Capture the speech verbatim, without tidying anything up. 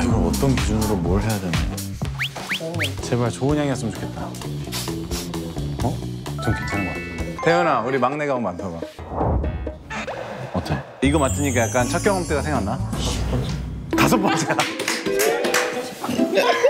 이걸 어떤 기준으로 뭘 해야 되나? 제발 좋은 향이었으면 좋겠다. 어? 좀 괜찮은 것 같아. 태연아, 우리 막내가 한번 맡아봐. 어때? 이거 맡으니까 약간 첫 경험 때가 생각나? 다섯 번째야.